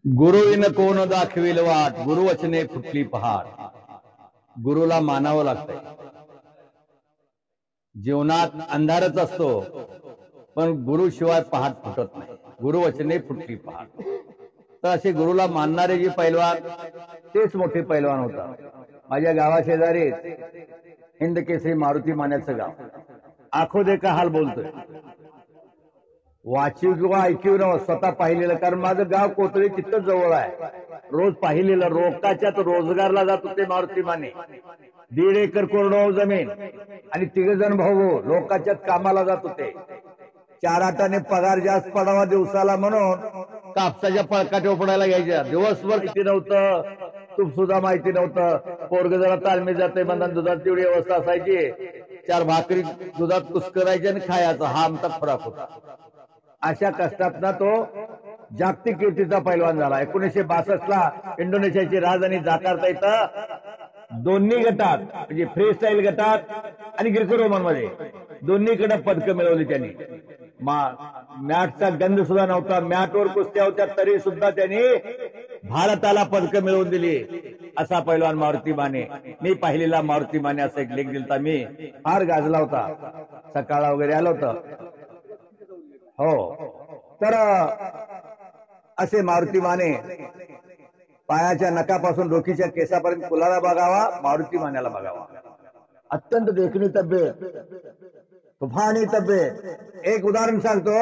गुरुविन कोण दाखविल वाट, गुरुवचने फुटली पहाट. गुरुला मानावं लागतंय. जीवनात अंधारच असतो, पण गुरुशिवाय पहाट फुटत नाही. गुरुवचने फुटली पहाट. तर असे गुरुला मानणारे जे पैलवान, तेच मोठे पैलवान होतात. माझ्या गावाशेजारी हिंद केसरी मारुती मान्याचं गाव. आखो दे का हाल बोलतोय. वाचीव किंवा ऐकीव न स्वतः पाहिलेलं, कारण माझं गाव कोथळी तिथं जवळ आहे. रोज पाहिलेलं. रोकाच्यात रोजगारला जात होते मारुती माने. 1.5 एकर कोरडवाहू जमीन आणि 3 जण भाऊ लोकाच्यात कामाला जात होते. 4 आटाने पगार जास्त पडावा दिवसाला म्हणून कापसाच्या पळकाट्या पडायला घ्यायच्या. दिवसभर माहिती नव्हतं, तूप सुद्धा माहिती नव्हतं. पोरग जरा तालमी जाते म्हणून दुधात तेवढी अवस्था असायची. 4 भाकरी दुधात कुस्करायची आणि खायचा, हा आमचा खुराक होता. अशा कष्टातना तो जागतिक कीर्तीचा पैलवान झाला. 1962 ला इंडोनेशियाची राजधानी जाकार्ता इथं दोन्ही गटात, म्हणजे फ्री स्टाईल गटात आणि ग्रीको रोमन मध्ये दोन्हीकडे पदकं मिळवली त्यांनी. मॅटचा गंध सुद्धा नव्हता, मॅटवर कुस्त्या होत्या तरी सुद्धा त्यांनी भारताला पदकं मिळवून दिली. असा पैलवान मारुती माने. मी पाहिलेला मारुती माने असा एक लेख दिलता मी, फार गाजला होता. सकाळला वगैरे आलं होतं. हो, तर असे मारुती माने पायाच्या नकापासून डोकीच्या केसापर्यंत कुलाला बघावा, मारुती मान्याला बघावा. अत्यंत देखणी तब्येत, तुफानी तब्येत. एक उदाहरण सांगतो.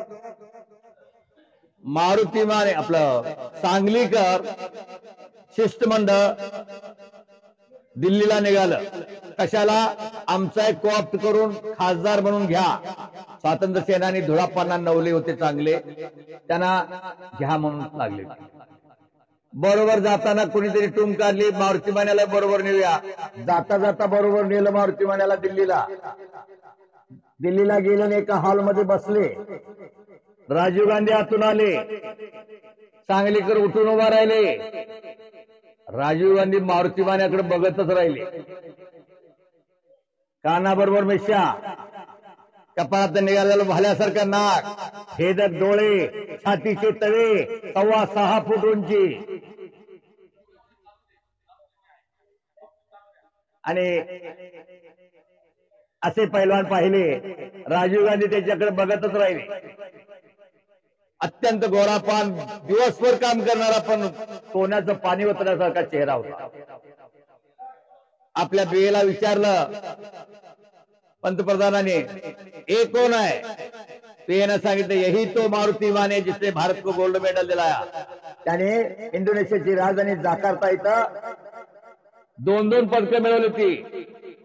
मारुती माने आपलं सांगलीकर शिष्टमंडळ दिल्लीला निघालं. कशाला? आमचा एक कोऑप्ट करून खासदार म्हणून घ्या. स्वातंत्र्य सेनानी धुळापांना नवले होते चांगले, त्यांना घ्या म्हणून लागले. बरोबर जाताना कुणीतरी टूम काढली, मारुती मान्याला बरोबर नेऊया. जाता जाता बरोबर नेलं मारुती मान्याला दिल्लीला. दिल्लीला गेल्याने एका हॉलमध्ये बसले. राजीव गांधी आतून आले. सांगलीकर उठून उभा राहिले. राजीव गांधी मारुती मान्याकडे बघतच राहिले. कानाबरोबर मिशा, कपाळात निघालेलं भाल्यासारखं नाक, भेदक डोळे, छातीचे तळे, 6.25 फूट उंची आणि असे पैलवान पाहिले. राजीव गांधी त्याच्याकडे बघतच राहिले. अत्यंत गोरापान, दिवसभर काम करणारा, पण सोन्याचं पाणी ओतण्यासारखा चेहरा होता. आपल्या बेला विचारलं पंतप्रधानाने, हे कोण आहे? पेनं सांगितलं, यही तो मारुती माने जिसने भारत को गोल्ड मेडल दिलाया. त्याने इंडोनेशियाची राजधानी जाकार्ता इथं 2-2 पदकं मिळवली होती.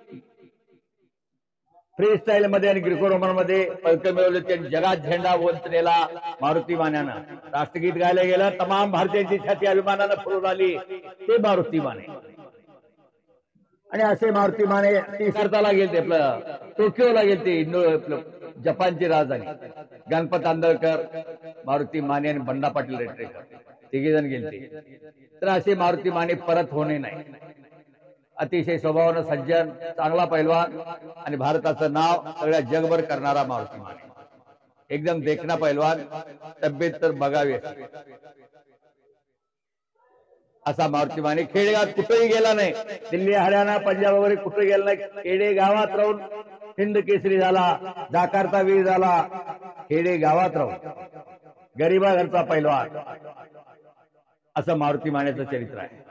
फ्री स्टाईल मध्ये आणि ग्रीको रोमन मध्ये पदकं मिळवली होती. जगात झेंडा वंचनेला मारुती मान्यानं. राष्ट्रगीत गायला गेलं, तमाम भारतीयांची छाती अभिमानानं फुलून आली, ते मारुती माने. आणि असे मारुती माने 30 गेलते, आपलं टोकियोला गेलते, जपानची राजधानी. गणपत आंदळकर, मारुती माने आणि बंडा पाटील रेटरेकर 3 जण गेलते. तर असे मारुती माने परत होणे नाही. अतिशय स्वभावानं सज्जन, चांगला पैलवान आणि भारताचं नाव सगळ्या जगभर करणारा मारुती माने. एकदम देखणा पैलवान, तब्येत तर बघावी असा मारुती माने. खेडेगावात कुठेही गेला नाही. दिल्ली, हरियाणा, पंजाब वगैरे कुठे गेला नाही. खेडे गावात राहून हिंद केसरी झाला, जाकार्ता वीर झाला. खेडे गावात राहून गरीबा घरचा पैलवान, असं मारुती मानेचं चरित्र आहे.